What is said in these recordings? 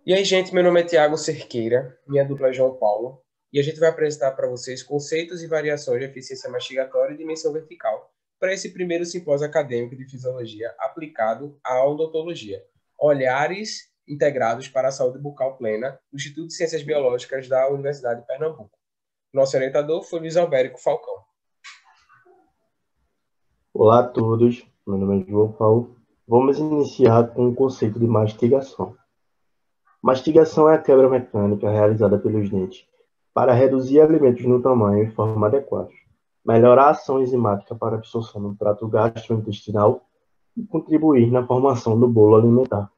E aí, gente, meu nome é Tiago Cerqueira, minha dupla é João Paulo, e a gente vai apresentar para vocês conceitos e variações de eficiência mastigatória e dimensão vertical para esse primeiro simpósio acadêmico de fisiologia aplicado à odontologia, olhares integrados para a saúde bucal plena, do Instituto de Ciências Biológicas da Universidade de Pernambuco. Nosso orientador foi Luiz Albérico Falcão. Olá a todos, meu nome é João Paulo. Vamos iniciar com o conceito de mastigação. Mastigação é a quebra mecânica realizada pelos dentes para reduzir alimentos no tamanho e forma adequados, melhorar a ação enzimática para a absorção no trato gastrointestinal e contribuir na formação do bolo alimentar.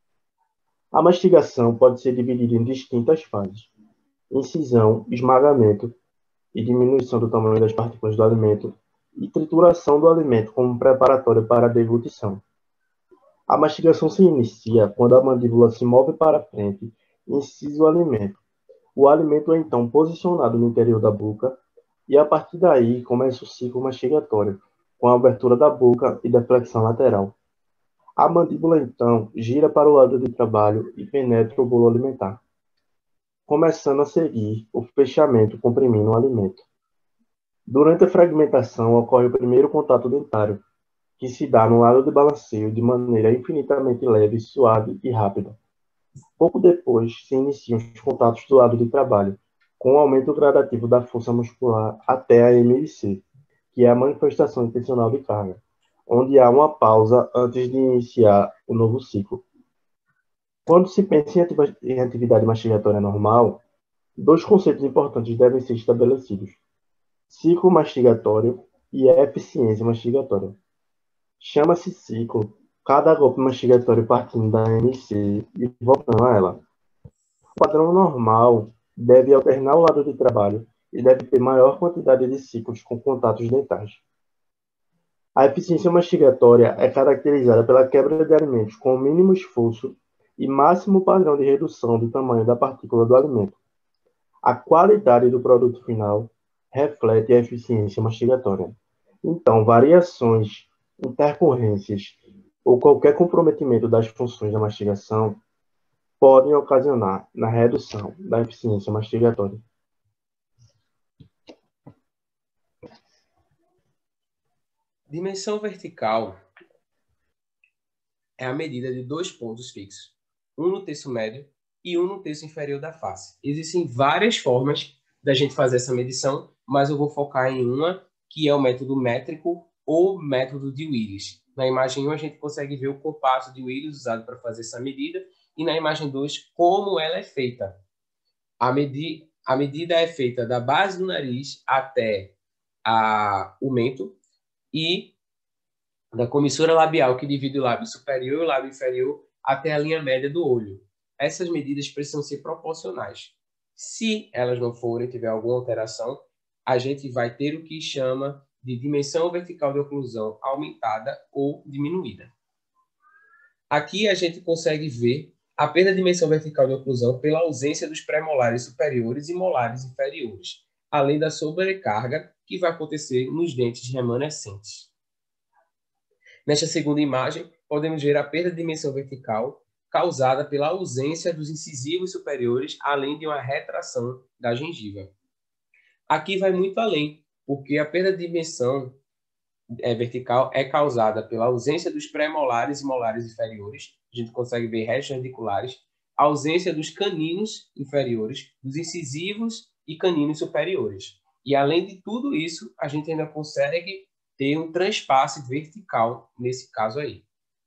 A mastigação pode ser dividida em distintas fases: incisão, esmagamento e diminuição do tamanho das partículas do alimento, e trituração do alimento como preparatório para a deglutição. A mastigação se inicia quando a mandíbula se move para frente e incisa o alimento. O alimento é então posicionado no interior da boca e a partir daí começa o ciclo mastigatório, com a abertura da boca e deflexão lateral. A mandíbula então gira para o lado de trabalho e penetra o bolo alimentar, começando a seguir o fechamento comprimindo o alimento. Durante a fragmentação ocorre o primeiro contato dentário, que se dá no lado de balanceio de maneira infinitamente leve, suave e rápida. Pouco depois se iniciam os contatos do lado de trabalho, com o aumento gradativo da força muscular até a MIC, que é a manifestação intencional de carga, onde há uma pausa antes de iniciar o novo ciclo. Quando se pensa em atividade mastigatória normal, dois conceitos importantes devem ser estabelecidos: ciclo mastigatório e eficiência mastigatória. Chama-se ciclo cada golpe mastigatório partindo da MC e voltando a ela. O padrão normal deve alternar o lado de trabalho e deve ter maior quantidade de ciclos com contatos dentais. A eficiência mastigatória é caracterizada pela quebra de alimentos com o mínimo esforço e máximo padrão de redução do tamanho da partícula do alimento. A qualidade do produto final reflete a eficiência mastigatória. Então, variações, intercorrências ou qualquer comprometimento das funções da mastigação podem ocasionar na redução da eficiência mastigatória. Dimensão vertical é a medida de dois pontos fixos, um no terço médio e um no terço inferior da face. Existem várias formas da gente fazer essa medição, mas eu vou focar em uma, que é o método métrico ou método de Willis. Na imagem 1, a gente consegue ver o compasso de Willis usado para fazer essa medida, e na imagem 2, como ela é feita. A medida é feita da base do nariz até o mento e da comissura labial, que divide o lábio superior e o lábio inferior, até a linha média do olho. Essas medidas precisam ser proporcionais. Se elas não forem, tiver alguma alteração, a gente vai ter o que chama de dimensão vertical de oclusão aumentada ou diminuída. Aqui a gente consegue ver a perda de dimensão vertical de oclusão pela ausência dos pré-molares superiores e molares inferiores, além da sobrecarga que vai acontecer nos dentes remanescentes. Nesta segunda imagem, podemos ver a perda de dimensão vertical causada pela ausência dos incisivos superiores, além de uma retração da gengiva. Aqui vai muito além, porque a perda de dimensão vertical é causada pela ausência dos pré-molares e molares inferiores, a gente consegue ver restos radiculares, a ausência dos caninos inferiores, dos incisivos e caninos superiores. E além de tudo isso, a gente ainda consegue ter um transpasse vertical nesse caso aí.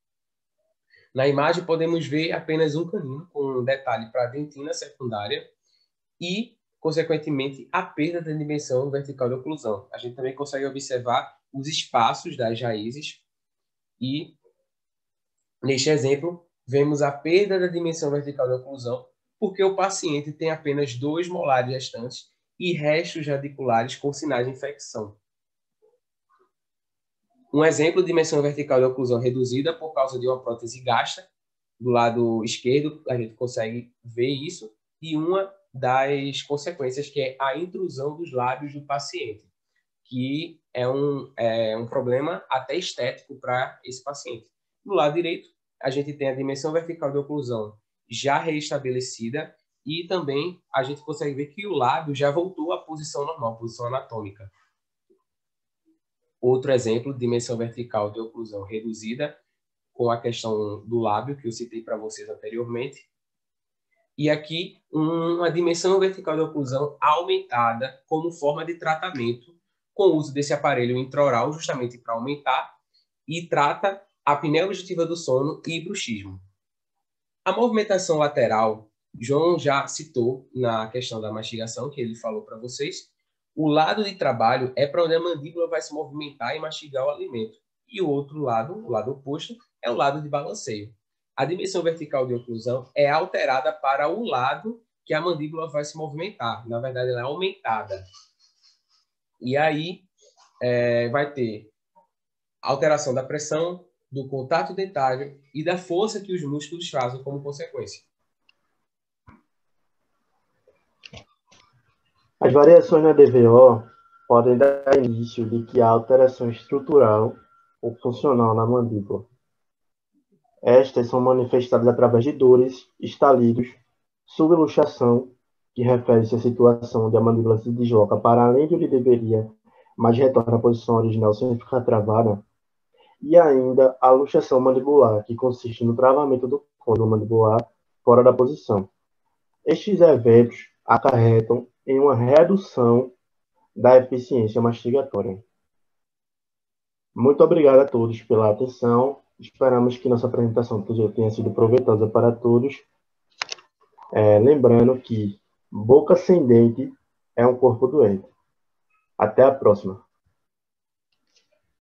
Na imagem podemos ver apenas um canino com um detalhe para a dentina secundária e, consequentemente, a perda da dimensão vertical de oclusão. A gente também consegue observar os espaços das raízes e, neste exemplo, vemos a perda da dimensão vertical de oclusão porque o paciente tem apenas 2 molares restantes e restos radiculares com sinais de infecção. Um exemplo de dimensão vertical de oclusão reduzida por causa de uma prótese gasta, do lado esquerdo, a gente consegue ver isso, e uma das consequências que é a intrusão dos lábios do paciente, que é um problema até estético para esse paciente. No lado direito, a gente tem a dimensão vertical de oclusão já reestabelecida, e também a gente consegue ver que o lábio já voltou à posição normal, posição anatômica. Outro exemplo, dimensão vertical de oclusão reduzida, com a questão do lábio, que eu citei para vocês anteriormente. E aqui, uma dimensão vertical de oclusão aumentada como forma de tratamento, com o uso desse aparelho intraoral, justamente para aumentar, e trata a apneia obstrutiva do sono e bruxismo. A movimentação lateral, João já citou na questão da mastigação, que ele falou para vocês. O lado de trabalho é para onde a mandíbula vai se movimentar e mastigar o alimento. E o outro lado, o lado oposto, é o lado de balanceio. A dimensão vertical de oclusão é alterada para o lado que a mandíbula vai se movimentar. Na verdade, ela é aumentada. E aí, vai ter alteração da pressão, do contato dentário e da força que os músculos fazem como consequência. As variações na DVO podem dar início de que há alteração estrutural ou funcional na mandíbula. Estas são manifestadas através de dores, estalidos, subluxação, que refere-se à situação onde a mandíbula se desloca para além de onde deveria, mas retorna à posição original sem ficar travada, e ainda a luxação mandibular, que consiste no travamento do côndilo mandibular fora da posição. Estes eventos acarretam em uma redução da eficiência mastigatória. Muito obrigado a todos pela atenção. Esperamos que nossa apresentação tenha sido proveitosa para todos. Lembrando que boca sem dente é um corpo doente. Até a próxima.